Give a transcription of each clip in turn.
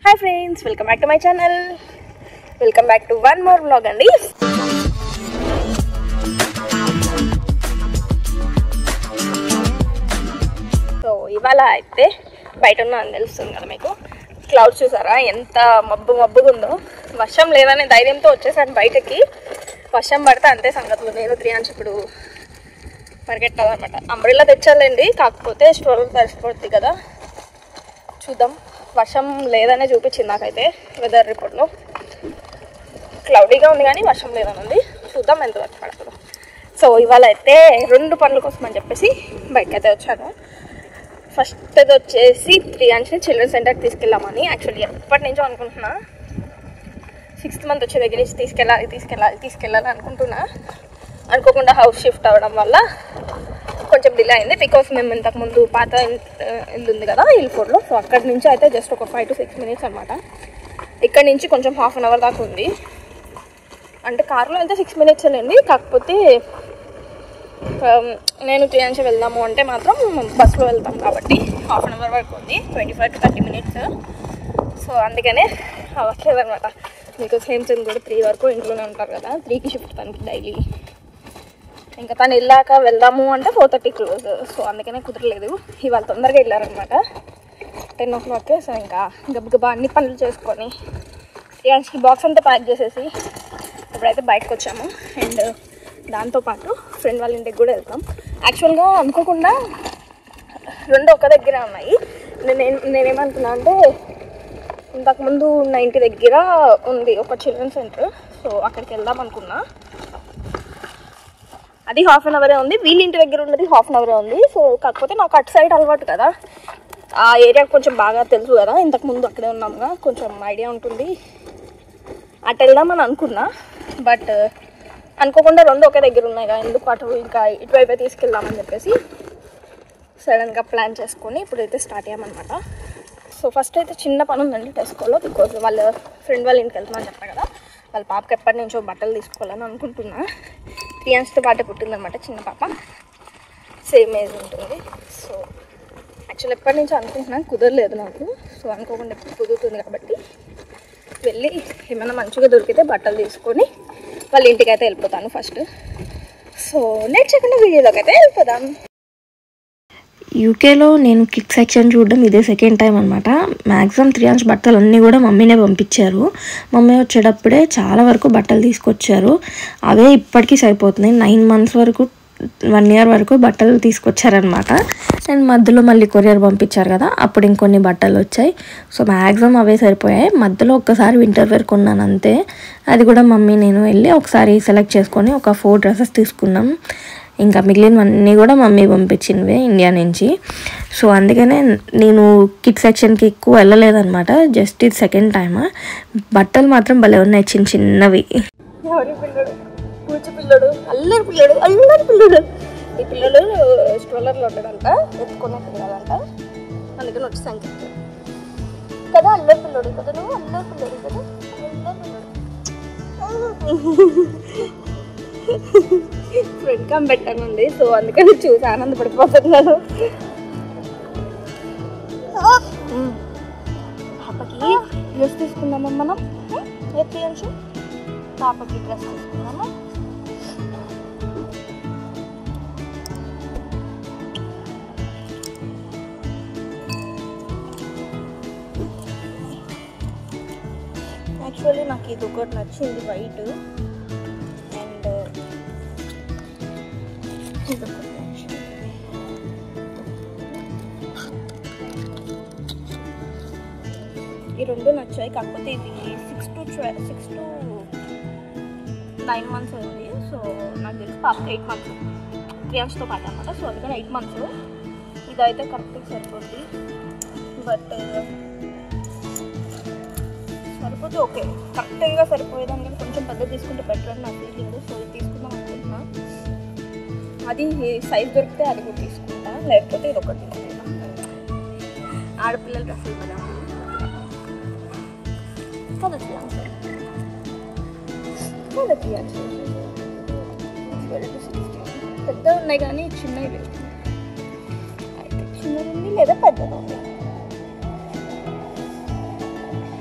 Hi friends, welcome back to my channel. Welcome back to one more vlog అండి. So ఇవాళ అయితే బయట ఉన్నా అని తెలుస్తుంది కదా మీకు. క్లౌడ్స్ చూసారా ఎంత మబ్బుగా ఉందో. వర్షం లేదనే ధైర్యంతో వచ్చేసాను బయటకి. వర్షం పడితే అంతే సంగతులు. నేను 3 ans ఇప్పుడు పరిగెట్టాలన్నమాట. అంబ్రెల్లా తెచ్చాలండి, కాకపోతే స్ట్రోలర్ తడిసిపోతుంది కదా. చూద్దాం. వర్షం లేదనే చూపించింది నాకైతే వెదర్ రిపోర్ట్లో. క్లౌడీగా ఉంది కానీ వర్షం లేదని ఉంది. చూద్దాం ఎంతవరకు పడుతుందో. సో ఇవాళ అయితే 2 పనుల కోసం అని చెప్పేసి బయటకు అయితే వచ్చాను. ఫస్ట్ అది వచ్చేసి 3 ans చిల్డ్రన్ సెంటర్కి తీసుకెళ్ళామని. యాక్చువల్లీ ఎప్పటి నుంచో అనుకుంటున్నా. 6th month వచ్చే దగ్గర నుంచి తీసుకెళ్ళాలి అనుకుంటున్నా. అనుకోకుండా హౌస్ షిఫ్ట్ అవ్వడం వల్ల కొంచెం డిలే అయింది. బికాస్ మేము ఇంతకుముందు పాత ఇల్లు ఉంది కదా ఇల్ఫోర్లో. సో అక్కడి నుంచి అయితే జస్ట్ ఒక 5 to 6 minutes అనమాట. ఇక్కడ నుంచి కొంచెం 1/2 an hour దాకా ఉంది. అంటే కార్లో అయితే 6 minutes వెళ్ళండి. కాకపోతే నేను 3 ans వెళ్దాము అంటే మాత్రం బస్సులో వెళ్తాం కాబట్టి 1/2 an hour వరకు ఉంది. 25 to 30 minutes. సో అందుకనే అవ్వట్లేదు అనమాట. మీకు హేమ్చంద్ కూడా 3 వరకు ఇంట్లోనే ఉంటారు కదా. 3కి షిఫ్ట్ తనకి డైలీ. ఇంకా తను వెళ్ళాక వెళ్దాము అంటే 4:30 క్లోజ్. సో అందుకనే కుదరలేదు. ఇవాళ తొందరగా వెళ్ళారనమాట 10 o'clock. సో ఇంకా గబగబా అన్ని పనులు చేసుకొని 3 ansకి బాక్స్ అంతా ప్యాక్ చేసేసి ఇప్పుడైతే బయటకు వచ్చాము. అండ్ దాంతోపాటు ఫ్రెండ్ వాళ్ళ ఇంటికి కూడా వెళ్తాం. యాక్చువల్గా అనుకోకుండా 2 ఒక దగ్గర ఉన్నాయి. నేనేమనుకున్నా అంటే ఇంతకుముందు 90 దగ్గర ఉంది ఒక చిల్డ్రన్ సెంటర్. సో అక్కడికి వెళ్దాం అనుకున్నా. అది 1/2 an hour ఉంది. వీళ్ళ ఇంటి దగ్గర ఉన్నది 1/2 an hour ఉంది. సో కాకపోతే నాకు అటు సైడ్ అలవాటు కదా, ఆ ఏరియా కొంచెం బాగా తెలుసు కదా. ఇంతకుముందు అక్కడే ఉన్నాముగా, కొంచెం ఐడియా ఉంటుంది. అటు వెళ్దామని అనుకున్నా. బట్ అనుకోకుండా 2 ఒకే దగ్గర ఉన్నాయి కదా, ఎందుకు అటు ఇంకా ఇటువైపే తీసుకెళ్దామని చెప్పేసి సడన్గా ప్లాన్ చేసుకొని ఇప్పుడైతే స్టార్ట్ అయ్యామన్నమాట. సో ఫస్ట్ అయితే చిన్న పని ఉందండి టెస్కోలో. బికాజ్ వాళ్ళ ఫ్రెండ్ వాళ్ళ ఇంటికి వెళ్తున్నాను చెప్పా కదా. వాళ్ళ పాపకి ఎప్పటి నుంచో బట్టలు తీసుకోవాలని అనుకుంటున్నా. 3 ansతో పాటే పుట్టిందనమాట చిన్న పాప. సేమ్ ఏజ్ ఉంటుంది. సో యాక్చువల్ ఎప్పటి నుంచో అనుకుంటున్నాను, కుదరలేదు నాకు. సో అనుకోకుండా ఎప్పుడు కుదురుతుంది కాబట్టి వెళ్ళి ఏమైనా మంచిగా దొరికితే బట్టలు తీసుకొని వాళ్ళ ఇంటికి అయితే వెళ్ళిపోతాను ఫస్ట్. సో నెక్స్ట్ చేయకుండా వీడియోలోకి అయితే వెళ్ళిపోదాం. యూకేలో నేను కిడ్ సెక్షన్ చూడడం ఇదే సెకండ్ టైం అనమాట. మ్యాక్సిమం 3 ans బట్టలు అన్నీ కూడా మమ్మీనే పంపించారు. మమ్మీ వచ్చేటప్పుడే చాలా వరకు బట్టలు తీసుకొచ్చారు. అవే ఇప్పటికీ సరిపోతున్నాయి. 9 months వరకు 1 year వరకు బట్టలు తీసుకొచ్చారనమాట. అండ్ మధ్యలో మళ్ళీ కొరియర్ పంపించారు కదా, అప్పుడు ఇంకొన్ని బట్టలు వచ్చాయి. సో మ్యాక్సిమం అవే సరిపోయాయి. మధ్యలో ఒక్కసారి వింటర్ వేర్ కొన్నాను అంతే. అది కూడా మమ్మీ నేను వెళ్ళి ఒకసారి సెలెక్ట్ చేసుకొని ఒక 4 dresses తీసుకున్నాం. ఇంకా మిగిలినవన్నీ కూడా మమ్మీ పంపించినవే ఇండియా నుంచి. సో అందుకనే నేను కిడ్ సెక్షన్కి ఎక్కువ వెళ్ళలేదన్నమాట. జస్ట్ ఇది సెకండ్ టైమ్. బట్టలు మాత్రం భలే ఉన్నాయి, చిన్నవి. పిల్లడు అల్లరి పిల్లడు. ఈ పిల్లలు స్ట్రోలర్లో ఉంటాడంట, ఎత్తుకునే పిల్లలంట. అందుకని వచ్చి సంఖ్య కదా. అల్లరి పిల్లడు కదా, నువ్వు అల్లరి పిల్లడు కదా. Friend come పెట్టానుంది. సో అందుకని చూసి ఆనందపడిపోతున్నాను. పాపకి డ్రెస్ తీసుకుందామా మనం? ఎత్తించు పాపకి డ్రెస్ తీసుకుందామా? యాక్చువల్లీ నాకు ఇది ఒకటి నచ్చింది, వైట్. అండ్ ఇది ఒకటి నచ్చింది. ఈ 2 నచ్చాయి. కాకపోతే ఇది 6 to 9 months ఉంది. సో నాకు తెలిసి పాపకి 8 months 3 ansతో పాటు అనమాట. సో అందుకని 8 months. ఇదైతే కరెక్ట్గా సరిపోద్ది. బట్ సరిపోతే ఓకే, కరెక్ట్గా సరిపోయేదాన్ని. కానీ కొంచెం పెద్ద తీసుకుంటే బెటర్ అని నాకు ఫీలింగ్. సో ఇది తీసుకుందాం అనుకుంటున్నా. అది సైజ్ దొరికితే అది కూడా తీసుకుంటా, లేకపోతే ఇది ఒకటి తీసుకుంటా. ఆడపిల్లలు డ్రెస్సులు కదా పెద్ద ఉన్నాయి కానీ చిన్నవి లేవు. అయితే చిన్నది ఉంది లేదా పెద్దది ఉంది.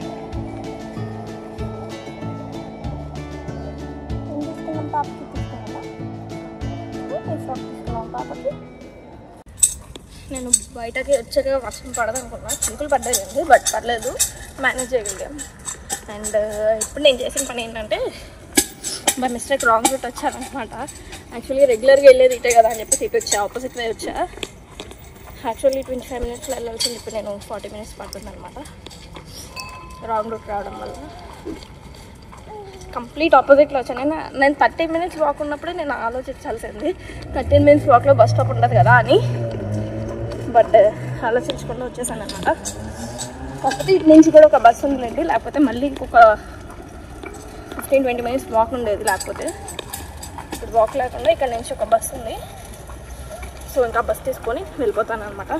పాపకి. నేను బయటకి వచ్చాక వర్షం పడదనుకున్నా, చినుకులు పడ్డాయండి, బట్ పర్లేదు, మేనేజ్ చేయగలిగాం. అండ్ ఇప్పుడు నేను చేసిన పని ఏంటంటే బై మిస్టేక్ రాంగ్ రూట్ వచ్చానమాట. యాక్చువల్లీ రెగ్యులర్గా వెళ్ళేది ఇటే కదా అని చెప్పేసి ఇటు వచ్చా, ఆపోజిట్ వే వచ్చా. యాక్చువల్లీ 25 minutesలో వెళ్ళాల్సింది ఇప్పుడు నేను 40 minutes పడుతుంది అనమాట రాంగ్ రూట్ రావడం వల్ల. కంప్లీట్ ఆపోజిట్లో వచ్చాను. నేను 30 minutes వాక్ ఉన్నప్పుడే నేను ఆలోచించాల్సింది 13 minutes వాక్లో బస్ స్టాప్ ఉండదు కదా అని, బట్ ఆలోచించకుండా వచ్చేసాను అనమాట. కాకపోతే ఇటు నుంచి కూడా ఒక బస్సు ఉందండి, లేకపోతే మళ్ళీ ఇంకొక 15-20 minutes వాక్ ఉండేది. లేకపోతే ఇప్పుడు వాక్ లేకుండా ఇక్కడ నుంచి ఒక బస్సు ఉంది, సో ఇంకా బస్ తీసుకొని వెళ్ళిపోతాను అనమాట.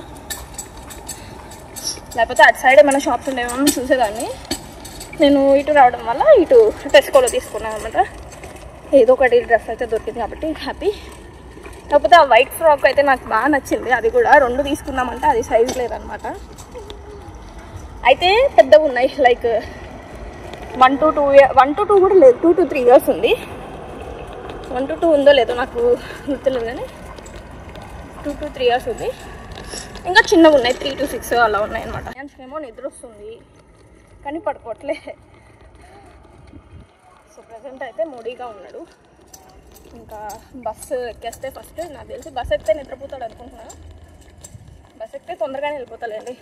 లేకపోతే అటు సైడ్ ఏమైనా షాప్స్ ఉండేమో చూసేదాన్ని. నేను ఇటు రావడం వల్ల ఇటు టెస్కోలో తీసుకున్నాను అనమాట. ఏదో ఒకటి డ్రెస్ అయితే దొరికింది కాబట్టి హ్యాపీ. కాకపోతే ఆ వైట్ ఫ్రాక్ అయితే నాకు బాగా నచ్చింది, అది కూడా 2 తీసుకుందామంటే అది సైజ్ లేదనమాట. అయితే పెద్దగా ఉన్నాయి, లైక్ 1 to 2 కూడా లేదు, 2 to 3 years ఉంది. 1 to 2 ఉందో లేదో నాకు గుర్తులేదు, కానీ 2 to 3 years ఉంది. ఇంకా చిన్నగా ఉన్నాయి, 3 to 6 అలా ఉన్నాయి అనమాట. ఏమో నిద్ర వస్తుంది కానీ పడుకోవట్లే. సో ప్రజెంట్ అయితే మూడీగా ఉన్నాడు. ఇంకా బస్సు ఎక్కేస్తే ఫస్ట్ నాకు తెలిసి బస్సు ఎక్కితే నిద్రపోతాడు అనుకుంటున్నాను. బస్సు ఎక్కితే తొందరగానే వెళ్ళిపోతాడండి.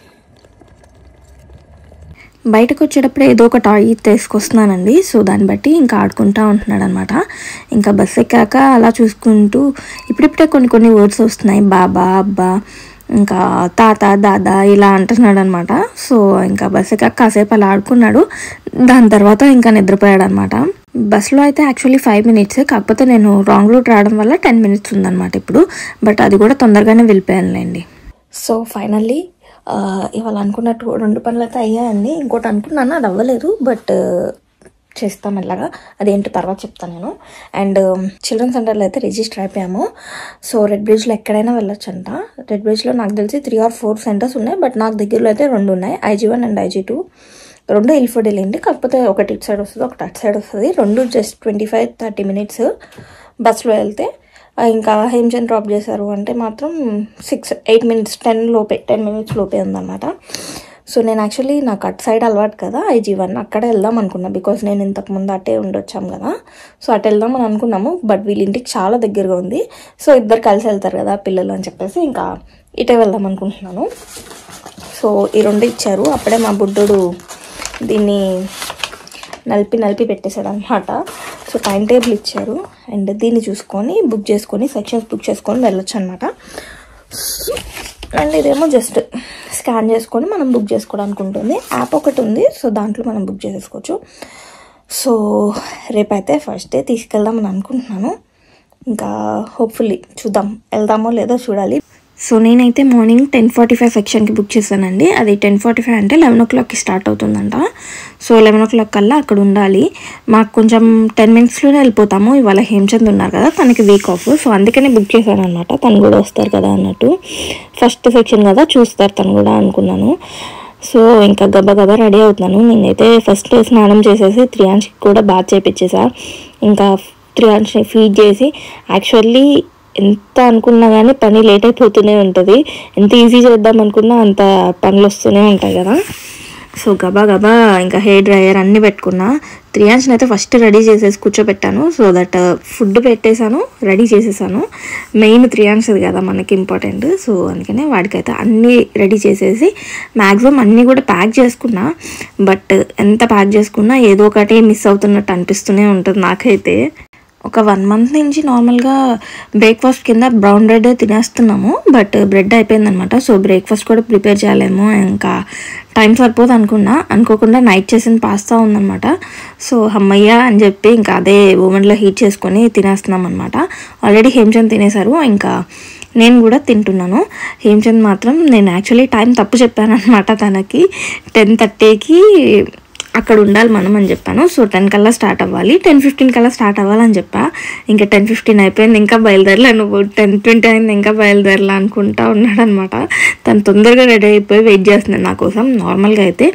బయటకు వచ్చేటప్పుడు ఏదో ఒక టాయ్ తీసుకొస్తున్నానండి, సో దాన్ని బట్టి ఇంకా ఆడుకుంటూ ఉంటున్నాడు అనమాట. ఇంకా బస్ ఎక్కాక అలా చూసుకుంటూ ఇప్పుడిప్పుడే కొన్ని వర్డ్స్ వస్తున్నాయి, బాబా, అబ్బా, ఇంకా తాత, దాదా ఇలా అంటున్నాడు అనమాట. సో ఇంకా బస్ ఎక్కాక కాసేపు అలా ఆడుకున్నాడు, దాని తర్వాత ఇంకా నిద్రపోయాడు అనమాట. బస్సులో అయితే యాక్చువల్లీ 5 minutes, కాకపోతే నేను రాంగ్ రూట్ రావడం వల్ల 10 minutes ఉందన్నమాట ఇప్పుడు, బట్ అది కూడా తొందరగానే వెళ్ళిపోయానులేండి. సో ఫైనల్లీ ఇవాళ అనుకున్నట్టు 2 పనులు అయితే అయ్యాయండి. ఇంకోటి అనుకున్నాను, అది అవ్వలేదు, బట్ చేస్తాం మెల్లగా, అదేంటి తర్వాత చెప్తాను నేను. అండ్ చిల్డ్రన్ సెంటర్లో అయితే రిజిస్టర్ అయిపోయాము. సో రెడ్ బ్రిడ్జ్లో ఎక్కడైనా వెళ్ళొచ్చంట. రెడ్ బ్రిడ్జ్లో నాకు తెలిసి 3 or 4 సెంటర్స్ ఉన్నాయి, బట్ నాకు దగ్గరలో అయితే 2 ఉన్నాయి, IG1 and IG2. 2 ఇల్ఫోర్డ్ వెళ్ళండి, కాకపోతే ఒకటి ఇటు సైడ్ వస్తుంది, ఒకటి అటు సైడ్ వస్తుంది. 2 జస్ట్ 25-30 minutes బస్సులో వెళ్తే. ఇంకా హేమ్చంద్ డ్రాప్ చేశారు అంటే మాత్రం 6-8 minutes, 10 minutes లోపే ఉందన్నమాట. సో నేను యాక్చువల్లీ నాకు అటు సైడ్ అలవాటు కదా, IG1 అక్కడ వెళ్దాం అనుకున్నా, బికాస్ నేను ఇంతకుముందు అటే ఉండొచ్చాం కదా, సో అటు వెళ్దాం అని అనుకున్నాము. బట్ వీళ్ళ ఇంటికి చాలా దగ్గరగా ఉంది, సో ఇద్దరు కలిసి వెళ్తారు కదా పిల్లలు అని చెప్పేసి ఇంకా ఇటే వెళ్దాం అనుకుంటున్నాను. సో ఈ 2 ఇచ్చారు. అప్పుడే మా బుడ్డోడు దీన్ని నలిపి పెట్టేశాడు అనమాట. సో టైం టేబుల్ ఇచ్చారు, అండ్ దీన్ని చూసుకొని బుక్ చేసుకొని సెక్షన్స్ బుక్ చేసుకొని వెళ్ళొచ్చు అనమాట. అండ్ ఇదేమో జస్ట్ స్కాన్ చేసుకొని మనం బుక్ చేసుకోవడానికి ఉంటుంది. యాప్ ఒకటి ఉంది, సో దాంట్లో మనం బుక్ చేసేసుకోవచ్చు. సో రేపైతే ఫస్ట్ డే తీసుకెళ్దామని అనుకుంటున్నాను. ఇంకా హోప్ఫుల్లీ చూద్దాం, వెళ్దామో లేదో చూడాలి. సో నేనైతే మార్నింగ్ 10:45 సెక్షన్కి బుక్ చేశానండి. అది 10:45 అంటే 11 o'clockకి స్టార్ట్ అవుతుందంట. సో 11 o'clock కల్లా అక్కడ ఉండాలి. మాకు కొంచెం 10 minutesలోనే వెళ్ళిపోతాము. ఇవాళ హేమ్చంద్ ఉన్నారు కదా, తనకి వీక్ ఆఫ్, సో అందుకనే బుక్ చేశాను అనమాట. తను కూడా వస్తారు కదా అన్నట్టు, ఫస్ట్ సెక్షన్ కదా చూస్తారు తను కూడా అనుకున్నాను. సో ఇంకా గబా రెడీ అవుతున్నాను. నేనైతే ఫస్ట్ స్నానం చేసేసి త్రియాంష్కి కూడా బాత్ చేయించేసా. ఇంకా త్రియాంష్ని ఫీడ్ చేసి, యాక్చువల్లీ ఎంత అనుకున్నా కానీ పని లేట్ అయిపోతూనే ఉంటుంది. ఎంత ఈజీ చేద్దాం అనుకున్నా అంత పనులు వస్తూనే ఉంటాయి కదా. సో గబా ఇంకా హెయిర్ డ్రైయర్ అన్నీ పెట్టుకున్నా. త్రియాంష్ని అయితే ఫస్ట్ రెడీ చేసేసి కూర్చోబెట్టాను, సో దట్ ఫుడ్ పెట్టేశాను, రెడీ చేసేసాను. మెయిన్ త్రియాంష్ది కదా మనకి ఇంపార్టెంట్, సో అందుకనే వాడికైతే అన్నీ రెడీ చేసేసి మ్యాక్సిమం అన్నీ కూడా ప్యాక్ చేసుకున్నా. బట్ ఎంత ప్యాక్ చేసుకున్నా ఏదో ఒకటి మిస్ అవుతున్నట్టు అనిపిస్తూనే ఉంటుంది నాకైతే. ఒక 1 month నుంచి నార్మల్గా బ్రేక్ఫాస్ట్ కింద బ్రౌన్ బ్రెడ్ తినేస్తున్నాము, బట్ బ్రెడ్ అయిపోయిందనమాట. సో బ్రేక్ఫాస్ట్ కూడా ప్రిపేర్ చేయాలేమో, ఇంకా టైం సరిపోదు అనుకోకుండా నైట్ చేసిన పాస్తా ఉందన్నమాట. సో అమ్మయ్య అని చెప్పి ఇంకా అదే ఓవెన్లో హీట్ చేసుకొని తినేస్తున్నాం అనమాట. ఆల్రెడీ హేమ్చంద్ తినేశారు, ఇంకా నేను కూడా తింటున్నాను. హేమ్చంద్ మాత్రం నేను యాక్చువల్లీ టైం తప్పు చెప్పాను అనమాట. తనకి 10:30కి అక్కడ ఉండాలి మనం అని చెప్పాను. సో 10 కల్లా స్టార్ట్ అవ్వాలి, 10:15 కల్లా స్టార్ట్ అవ్వాలని చెప్పా. ఇంకా 10:15 అయిపోయింది, ఇంకా బయలుదేరలే, నువ్వు 10:20 అయింది ఇంకా బయలుదేరలా అనుకుంటా ఉన్నాడు అనమాట. తను తొందరగా రెడీ అయిపోయి వెయిట్ చేస్తున్నాడు నా కోసం. నార్మల్గా అయితే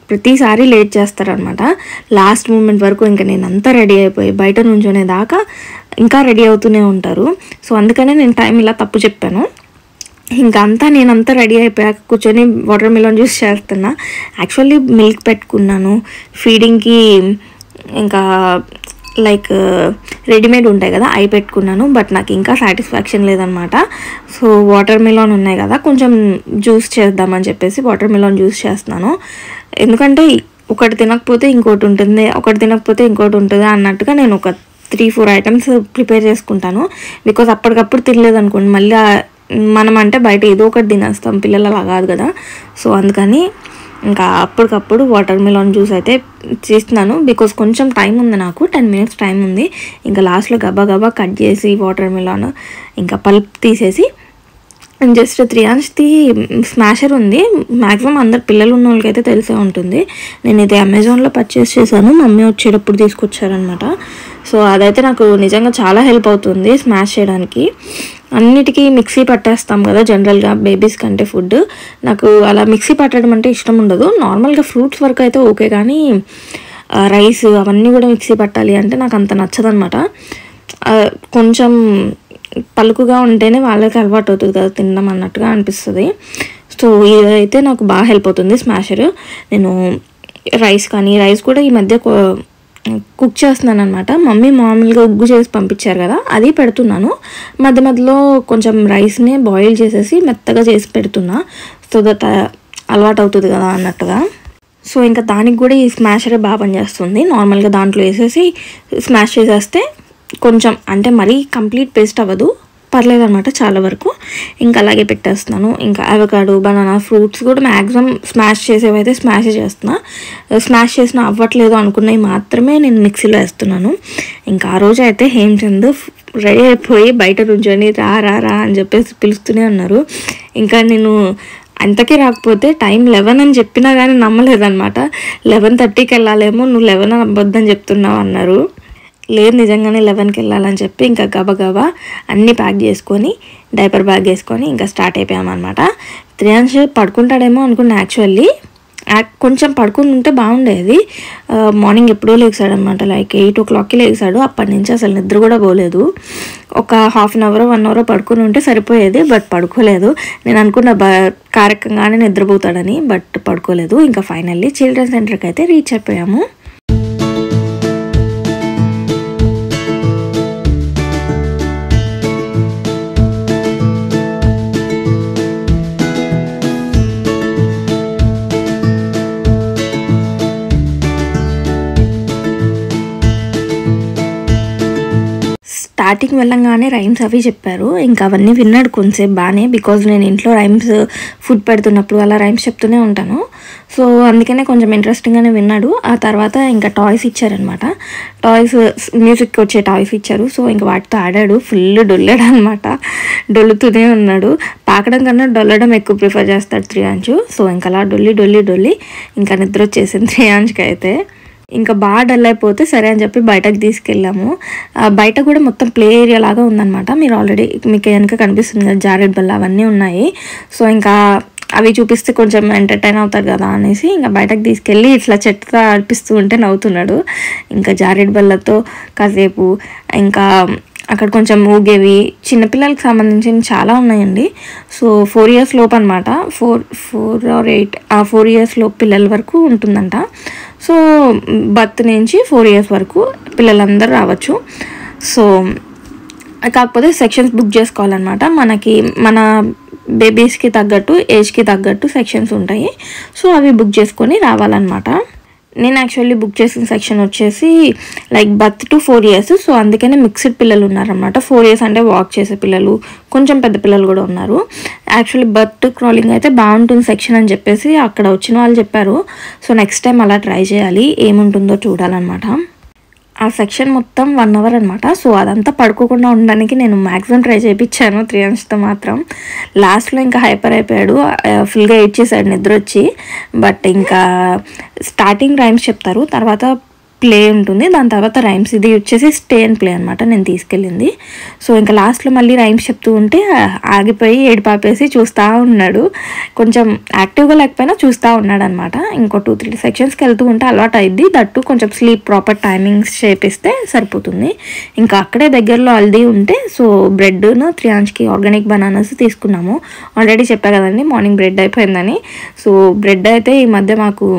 ప్రతిసారి లేట్ చేస్తారనమాట. లాస్ట్ మూమెంట్ వరకు ఇంకా నేను అంతా రెడీ అయిపోయి బయట నుంచోనే దాకా ఇంకా రెడీ అవుతూనే ఉంటారు. సో అందుకనే నేను టైం ఇలా తప్పు చెప్పాను. ఇంకా నేనంతా రెడీ అయిపోయాక కూర్చొని వాటర్ మిలన్ జ్యూస్ చేస్తున్నా. యాక్చువల్లీ మిల్క్ పెట్టుకున్నాను ఫీడింగ్కి, ఇంకా లైక్ రెడీమేడ్ ఉంటాయి కదా అవి పెట్టుకున్నాను. బట్ నాకు ఇంకా సాటిస్ఫాక్షన్ లేదనమాట. సో వాటర్ మిలన్ ఉన్నాయి కదా, కొంచెం జ్యూస్ చేద్దామని చెప్పేసి వాటర్ మిలన్ జ్యూస్ చేస్తున్నాను. ఎందుకంటే ఒకటి తినకపోతే ఇంకోటి ఉంటుంది, ఒకటి తినకపోతే ఇంకోటి ఉంటుంది అన్నట్టుగా నేను ఒక 3-4 ఐటమ్స్ ప్రిపేర్ చేసుకుంటాను. బికాజ్ అప్పటికప్పుడు తినలేదు అనుకోండి, మళ్ళీ మనం అంటే బయట ఏదో ఒకటి తినేస్తాం, పిల్లలు అలా కాదు కదా. సో అందుకని ఇంకా అప్పటికప్పుడు వాటర్ మిలన్ జ్యూస్ అయితే చేస్తున్నాను. బికాజ్ కొంచెం టైం ఉంది, నాకు 10 minutes టైం ఉంది. ఇంకా లాస్ట్లో గబా కట్ చేసి వాటర్ మిలన్ ఇంకా పల్ప్ తీసేసి జస్ట్ 3 ounceది స్మాషర్ ఉంది. మ్యాక్సిమం అందరు పిల్లలు ఉన్న వాళ్ళకైతే తెలిసే ఉంటుంది. నేను ఇది అమెజాన్లో పర్చేస్ చేశాను, మమ్మీ వచ్చేటప్పుడు తీసుకొచ్చారనమాట. సో అదైతే నాకు నిజంగా చాలా హెల్ప్ అవుతుంది స్మాష్ చేయడానికి. అన్నిటికీ మిక్సీ పట్టేస్తాం కదా జనరల్గా బేబీస్ కంటే ఫుడ్, నాకు అలా మిక్సీ పట్టడం అంటే ఇష్టం ఉండదు. నార్మల్గా ఫ్రూట్స్ వరకు అయితే ఓకే, కానీ రైస్ అవన్నీ కూడా మిక్సీ పట్టాలి అంటే నాకు అంత నచ్చదనమాట. కొంచెం పలుకుగా ఉంటేనే వాళ్ళకి అలవాటు అవుతుంది కదా తినడం అన్నట్టుగా అనిపిస్తుంది. సో ఇదైతే నాకు బాగా హెల్ప్ అవుతుంది స్మాషర్. నేను రైస్ కూడా ఈ మధ్య కుక్ చేస్తున్నాను అనమాట. మమ్మీ మామూలుగా ఉగ్గు చేసి పంపించారు కదా, అది పెడుతున్నాను. మధ్యలో కొంచెం రైస్ని బాయిల్ చేసేసి మెత్తగా చేసి పెడుతున్నా, సో దట్ అలవాటు అవుతుంది కదా అన్నట్టుగా. సో ఇంకా దానికి కూడా ఈ స్మాషరే బాగా పనిచేస్తుంది. నార్మల్గా దాంట్లో వేసేసి స్మాష్ చేసేస్తే కొంచెం అంటే మరీ కంప్లీట్ పేస్ట్ అవ్వదు, పర్లేదు అనమాట చాలా వరకు. ఇంకా అలాగే పెట్టేస్తున్నాను. ఇంకా అవకాడో, బనానా, ఫ్రూట్స్ కూడా మ్యాక్సిమం స్మాష్ చేసేవైతే స్మాష్ చేస్తున్నా. స్మాష్ చేసిన అవ్వట్లేదు అనుకున్నవి మాత్రమే నేను మిక్సీలో వేస్తున్నాను. ఇంకా ఆ రోజు అయితే హేమచంద్ రెడీ అయిపోయి బయట నుంచొని రా అని చెప్పేసి పిలుస్తూనే ఉన్నారు. ఇంకా నేను అంతకీ రాకపోతే టైం 11 అని చెప్పినా కానీ నమ్మలేదన్నమాట. 11:30కి వెళ్ళాలేమో, నువ్వు 11 అవ్వద్దని చెప్తున్నావు అన్నారు. లేదు నిజంగానే 11కి వెళ్ళాలని చెప్పి ఇంకా గబగబా అన్నీ ప్యాక్ చేసుకొని డైపర్ బ్యాగ్ వేసుకొని ఇంకా స్టార్ట్ అయిపోయామన్నమాట. త్రియాంష్ పడుకుంటాడేమో అనుకున్నా. యాక్చువల్లీ కొంచెం పడుకుని ఉంటే బాగుండేది. మార్నింగ్ ఎప్పుడో లేచాడనమాట, లైక్ 8 o'clockకి లేచాడు. అప్పటి నుంచి అసలు నిద్ర కూడా పోలేదు. ఒక 1/2 hour 1 hour పడుకుని ఉంటే సరిపోయేది, బట్ పడుకోలేదు. నేను అనుకున్న కారకంగానే నిద్రపోతాడని, బట్ పడుకోలేదు. ఇంకా ఫైనల్లీ చిల్డ్రన్ సెంటర్కి అయితే రీచ్ అయిపోయాము. స్టార్టింగ్ వెళ్ళంగానే రైమ్స్ అవి చెప్పారు. ఇంకా అవన్నీ విన్నాడు కొంచెంసేపు బాగానే, బికాజ్ నేను ఇంట్లో రైమ్స్ ఫుడ్ పెడుతున్నప్పుడు అలా రైమ్స్ చెప్తూనే ఉంటాను. సో అందుకనే కొంచెం ఇంట్రెస్టింగ్గానే విన్నాడు. ఆ తర్వాత ఇంకా టాయ్స్ ఇచ్చారనమాట. టాయ్స్ మ్యూజిక్ వచ్చే టాయ్స్ ఇచ్చారు. సో ఇంకా వాటితో ఆడాడు, ఫుల్ డొల్లాడు అనమాట. డొల్లుతూనే ఉన్నాడు. పాకడం కన్నా డొల్లడం ఎక్కువ ప్రిఫర్ చేస్తాడు త్రియాంశు. సో ఇంకా అలా డొల్లి ఇంకా నిద్ర వచ్చేసింది త్రియాంష్కి అయితే. ఇంకా బాగా డల్ అయిపోతే సరే అని చెప్పి బయటకు తీసుకెళ్ళాము. బయట కూడా మొత్తం ప్లే ఏరియా లాగా ఉందన్నమాట. మీరు ఆల్రెడీ మీకు వెనక కనిపిస్తుంది కదా జారెడ్ బల్ల, అవన్నీ ఉన్నాయి. సో ఇంకా అవి చూపిస్తే కొంచెం ఎంటర్టైన్ అవుతారు కదా అనేసి ఇంకా బయటకు తీసుకెళ్ళి ఇట్లా చెట్టుతో ఆడిపిస్తూ ఉంటే నవ్వుతున్నాడు. ఇంకా జారెడ్ బల్లతో కాసేపు ఇంకా అక్కడ కొంచెం ఊగేవి చిన్నపిల్లలకి సంబంధించిన చాలా ఉన్నాయండి. సో 4 years లోపు అనమాట, 4 or 8 4 years లోపు పిల్లల వరకు ఉంటుందంట. సో బర్త్ నుంచి 4 years వరకు పిల్లలందరూ రావచ్చు. సో కాకపోతే సెక్షన్స్ బుక్ చేసుకోవాలన్నమాట. మన బేబీస్కి తగ్గట్టు ఏజ్కి తగ్గట్టు సెక్షన్స్ ఉంటాయి. సో అవి బుక్ చేసుకొని రావాలన్నమాట. నేను యాక్చువల్లీ బుక్ చేసిన సెక్షన్ వచ్చేసి like birth to 4 years. So అందుకనే మిక్స్డ్ పిల్లలు ఉన్నారనమాట. 4 years అంటే వాక్ చేసే పిల్లలు, కొంచెం పెద్ద పిల్లలు కూడా ఉన్నారు. యాక్చువల్లీ బర్త్ క్రాలింగ్ అయితే బాగుంటుంది సెక్షన్ అని చెప్పేసి అక్కడ వచ్చిన వాళ్ళు చెప్పారు. సో నెక్స్ట్ టైం అలా ట్రై చేయాలి, ఏముంటుందో చూడాలన్నమాట. ఆ సెక్షన్ మొత్తం 1 hour అనమాట. సో అదంతా పడుకోకుండా ఉండడానికి నేను మ్యాక్సిమం ట్రై చేయించాను త్రియాంష్తో మాత్రం. లాస్ట్లో ఇంకా హైపర్ అయిపోయాడు, ఫుల్గా ఎయిట్ చేశాడు నిద్ర వచ్చి. బట్ ఇంకా స్టార్టింగ్ రైమ్స్ చెప్తారు, తర్వాత ప్లే ఉంటుంది, దాని తర్వాత రైమ్స్. ఇది వచ్చేసి స్టే అండ్ ప్లే అనమాట నేను తీసుకెళ్ళింది. సో ఇంకా లాస్ట్లో మళ్ళీ రైమ్స్ చెప్తూ ఉంటే ఆగిపోయి ఏడిపాపేసి చూస్తూ ఉన్నాడు. కొంచెం యాక్టివ్గా లేకపోయినా చూస్తూ ఉన్నాడు అనమాట. ఇంకో 2-3 సెక్షన్స్కి వెళ్తూ ఉంటే అలవాటు అయింది. దట్టు కొంచెం స్లీప్ ప్రాపర్ టైమింగ్స్ చేపిస్తే సరిపోతుంది. ఇంకా అక్కడే దగ్గరలో హల్దీ ఉంటే సో బ్రెడ్ను త్రియాంష్కి ఆర్గానిక్ బనానాస్ తీసుకున్నాము. ఆల్రెడీ చెప్పా కదండి మార్నింగ్ బ్రెడ్ అయిపోయిందని. సో బ్రెడ్ అయితే ఈ మధ్య మాకు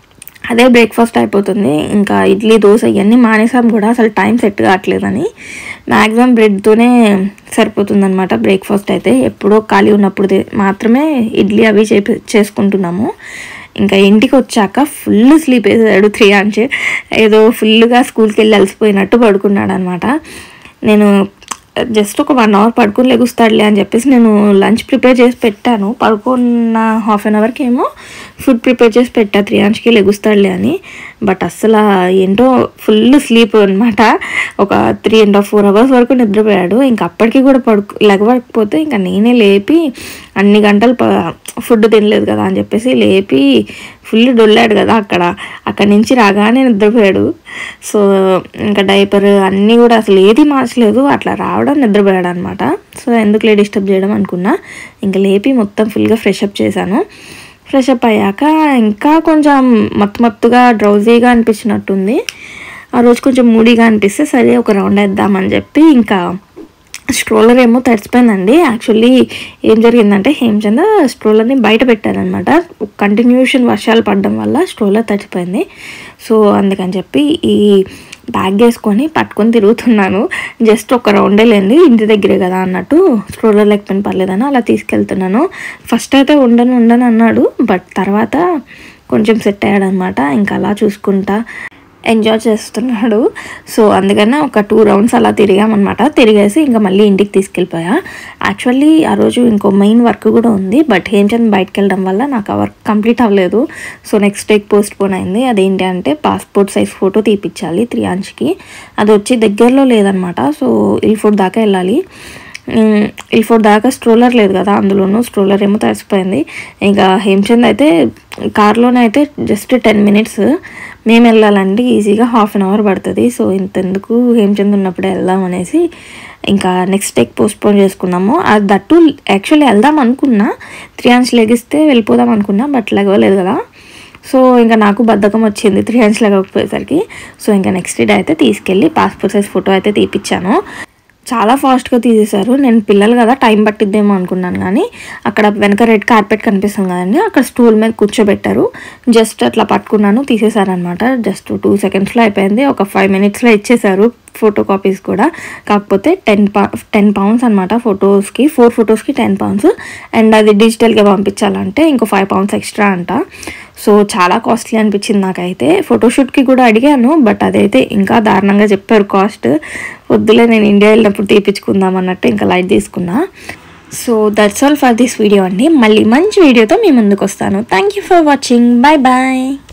అదే బ్రేక్ఫాస్ట్ అయిపోతుంది. ఇంకా ఇడ్లీ దోశ ఇవన్నీ మానేసాం కూడా, అసలు టైం సెట్ కావట్లేదని. మ్యాక్సిమం బ్రెడ్తోనే సరిపోతుందన్నమాట బ్రేక్ఫాస్ట్ అయితే. ఎప్పుడో ఖాళీ ఉన్నప్పుడు మాత్రమే ఇడ్లీ అవి చేసుకుంటున్నాము. ఇంకా ఇంటికి వచ్చాక ఫుల్ స్లీప్ వేసాడు త్రియాంష్. ఏదో ఫుల్గా స్కూల్కి వెళ్ళి అలసిపోయినట్టు పడుకున్నాడు అనమాట. నేను జస్ట్ ఒక 1 అవర్ పడుకుని లెగుస్తాడులే అని చెప్పేసి నేను లంచ్ ప్రిపేర్ చేసి పెట్టాను. పడుకున్న హాఫ్ అన్ అవర్కి ఏమో ఫుడ్ ప్రిపేర్ చేసి పెట్టా త్రియాంష్కి లెగుస్తాడులే అని. బట్ అస్సలు ఏంటో ఫుల్ స్లీప్ అనమాట. ఒక 3.5-4 అవర్స్ వరకు నిద్రపోయాడు. ఇంకా అప్పటికి కూడా లెగవకపోతే ఇంకా నేనే లేపి అన్ని గంటలు ఫుడ్ తినలేదు కదా అని చెప్పేసి లేపి ఫుల్ డొల్లాడు కదా అక్కడి నుంచి రాగానే నిద్రపోయాడు. సో ఇంకా డైపర్ అన్నీ కూడా అసలు ఏది మార్చలేదు, అట్లా రావడం నిద్రపోయాడు అనమాట. సో ఎందుకులే డిస్టర్బ్ చేయడం అనుకున్నా. ఇంకా లేపి మొత్తం ఫుల్గా ఫ్రెషప్ చేశాను. ఫ్రెషప్ అయ్యాక ఇంకా కొంచెం మత్తుగా డ్రౌజీగా అనిపించినట్టుంది. ఆ రోజు కొంచెం మూడీగా అనిపిస్తే సరే ఒక రౌండ్ వేద్దామని చెప్పి ఇంకా స్ట్రోలర్ ఏమో తడిచిపోయిందండి. యాక్చువల్లీ ఏం జరిగిందంటే హేమచంద్ర స్ట్రోలర్ని బయట పెట్టారనమాట. కంటిన్యూషన్ వర్షాలు పడడం వల్ల స్ట్రోలర్ తడిచిపోయింది. సో అందుకని చెప్పి ఈ బ్యాగ్ వేసుకొని పట్టుకొని తిరుగుతున్నాను. జస్ట్ ఒక రౌండే లేండి, ఇంటి దగ్గరే కదా అన్నట్టు, స్ట్రోలర్ లేకపోయినా పర్లేదని అలా తీసుకెళ్తున్నాను. ఫస్ట్ అయితే ఉండను అన్నాడు, బట్ తర్వాత కొంచెం సెట్ అయ్యాడు అనమాట. ఇంకా అలా చూసుకుంటా ఎంజాయ్ చేస్తున్నాడు. సో అందుకనే ఒక 2 రౌండ్స్ అలా తిరిగామన్నమాట. తిరిగేసి ఇంకా మళ్ళీ ఇంటికి తీసుకెళ్ళిపోయా. యాక్చువల్లీ ఆ రోజు ఇంకో మెయిన్ వర్క్ కూడా ఉంది, బట్ హేమచంద్ బయటకు వెళ్ళడం వల్ల నాకు ఆ వర్క్ కంప్లీట్ అవ్వలేదు. సో నెక్స్ట్ డేకి పోస్ట్ పోన్ అయింది. అదేంటి అంటే పాస్పోర్ట్ సైజ్ ఫోటో తీపిచ్చాలి త్రియాంష్కి. అది వచ్చి దగ్గరలో లేదనమాట. సో ఇల్ఫోర్డ్ దాకా వెళ్ళాలి. ఇల్ఫోర్డ్ దాకా స్ట్రోలర్ లేదు కదా, అందులోనూ స్ట్రోలర్ ఏమో తడిసిపోయింది. ఇంకా హేమచంద్ అయితే కార్లోనే అయితే జస్ట్ 10 మినిట్స్, మేము వెళ్ళాలండి ఈజీగా హాఫ్ అన్ అవర్ పడుతుంది. సో ఇంతెందుకు హేమచంద్ ఉన్నప్పుడే వెళ్దాం అనేసి ఇంకా నెక్స్ట్ డేకి పోస్ట్పోన్ చేసుకున్నాము. అది దట్టు యాక్చువల్లీ వెళ్దాం అనుకున్నా, త్రియాంష్ లెగిస్తే వెళ్ళిపోదాం అనుకున్నా, బట్ లెగవలేదు కదా. సో ఇంకా నాకు బద్ధకం వచ్చింది త్రియాంష్ లెగకపోయేసరికి. సో ఇంకా నెక్స్ట్ డే అయితే తీసుకెళ్ళి పాస్పోర్ట్ సైజ్ ఫోటో అయితే తీపిచ్చాను. చాలా ఫాస్ట్గా తీసేశారు. నేను పిల్లలు కదా టైం పట్టిద్దేమో అనుకున్నాను, కానీ అక్కడ వెనక రెడ్ కార్పెట్ కనిపిస్తుంది కదండి, అక్కడ స్టూల్ మీద కూర్చోబెట్టారు. జస్ట్ అట్లా పట్టుకున్నాను, తీసేశారనమాట. జస్ట్ 2 సెకండ్స్లో అయిపోయింది. ఒక 5 మినిట్స్లో ఇచ్చేశారు ఫోటో కాపీస్ కూడా. కాకపోతే 10 pounds అనమాట ఫొటోస్కి. 4 ఫొటోస్కి 10 pounds. అండ్ అది డిజిటల్గా పంపించాలంటే ఇంకో 5 pounds ఎక్స్ట్రా అంట. సో చాలా కాస్ట్లీ అనిపించింది నాకైతే. ఫోటోషూట్కి కూడా అడిగాను, బట్ అదైతే ఇంకా దారుణంగా చెప్పారు కాస్ట్. వద్దులే, నేను ఇండియా వెళ్ళినప్పుడు తీపించుకుందాం అన్నట్టు ఇంకా లైట్ తీసుకున్నా. So that's all for this video అండి. మళ్ళీ మంచి వీడియోతో మీ ముందుకు వస్తాను. Thank you for watching. Bye bye.